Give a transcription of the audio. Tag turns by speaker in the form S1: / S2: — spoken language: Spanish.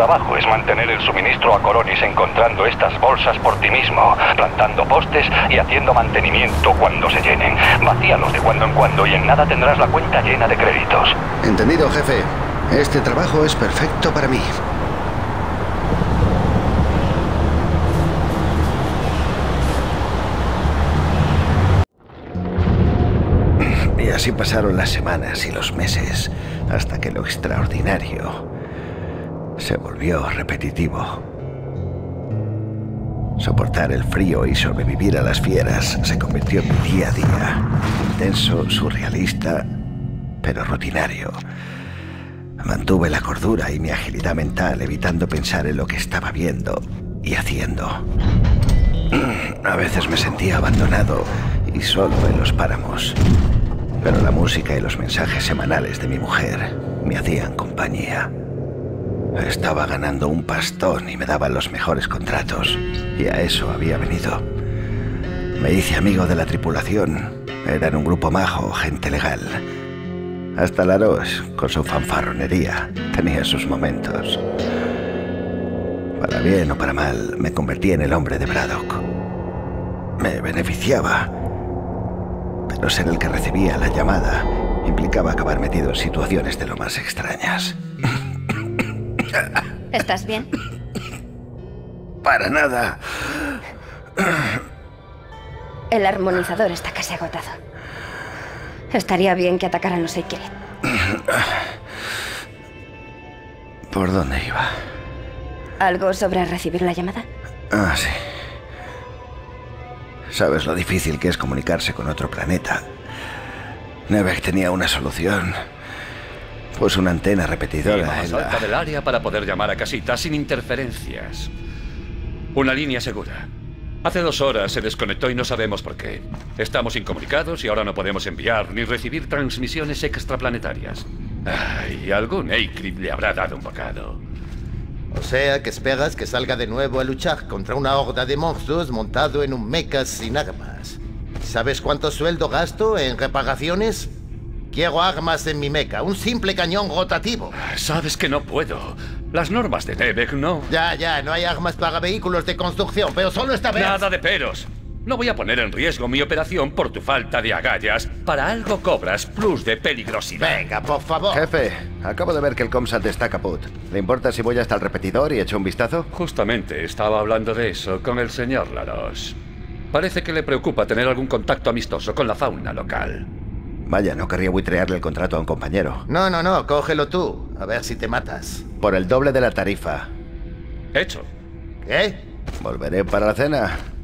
S1: trabajo es mantener el suministro a Coronis encontrando estas bolsas por ti mismo, plantando postes y haciendo mantenimiento cuando se llenen. Vacíalos de cuando en cuando y en nada tendrás la cuenta llena de créditos.
S2: Entendido, jefe. Este trabajo es perfecto para mí. Y así pasaron las semanas y los meses, hasta que lo extraordinario se volvió repetitivo. Soportar el frío y sobrevivir a las fieras se convirtió en mi día a día. Intenso, surrealista, pero rutinario. Mantuve la cordura y mi agilidad mental, evitando pensar en lo que estaba viendo y haciendo. A veces me sentía abandonado y solo en los páramos. Pero la música y los mensajes semanales de mi mujer me hacían compañía. Estaba ganando un pastón y me daban los mejores contratos. Y a eso había venido. Me hice amigo de la tripulación. Eran un grupo majo, gente legal. Hasta Laros, con su fanfarronería, tenía sus momentos. Para bien o para mal, me convertí en el hombre de Braddock. Me beneficiaba. Pero ser el que recibía la llamada implicaba acabar metido en situaciones de lo más extrañas.
S3: ¿Estás bien?
S2: Para nada.
S3: El armonizador está casi agotado. Estaría bien que atacaran los Seikret.
S2: ¿Por dónde iba?
S3: ¿Algo sobre recibir la llamada?
S2: Ah, sí. Sabes lo difícil que es comunicarse con otro planeta. Nevek tenía una solución. Puso una antena repetidora
S4: más
S2: en la...
S4: alta del área para poder llamar a casita sin interferencias. Una línea segura. Hace 2 horas se desconectó y no sabemos por qué. Estamos incomunicados y ahora no podemos enviar ni recibir transmisiones extraplanetarias. Ay, algún Eikrit le habrá dado un bocado.
S5: O sea, que esperas que salga de nuevo a luchar contra una horda de monstruos montado en un mecha sin armas. ¿Sabes cuánto sueldo gasto en reparaciones? Quiero armas en mi mecha, un simple cañón rotativo.
S4: Sabes que no puedo. Las normas de Nevek no...
S5: Ya, no hay armas para vehículos de construcción, pero solo esta vez.
S4: Nada de peros. No voy a poner en riesgo mi operación por tu falta de agallas. Para algo cobras plus de peligrosidad.
S5: Venga, por favor.
S2: Jefe, acabo de ver que el Comsat está caput. ¿Le importa si voy hasta el repetidor y echo un vistazo?
S4: Justamente estaba hablando de eso con el señor Laros. Parece que le preocupa tener algún contacto amistoso con la fauna local.
S2: Vaya, no querría buitrearle el contrato a un compañero.
S5: No, cógelo tú. A ver si te matas.
S2: Por el doble de la tarifa.
S4: Hecho.
S5: ¿Qué?
S2: Volveré para la cena.